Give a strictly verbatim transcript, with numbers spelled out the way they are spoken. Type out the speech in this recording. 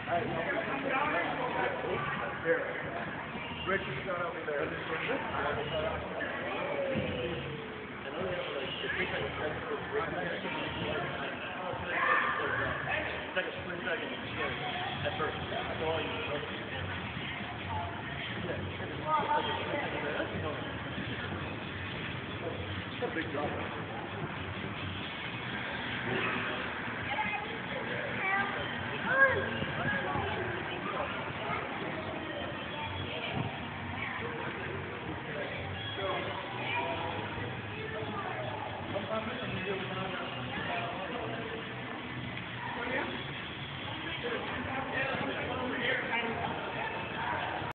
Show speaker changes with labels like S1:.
S1: Here. Rich is not over there. It's like a split second. At first. That's all you know. Yeah. It's a big drop.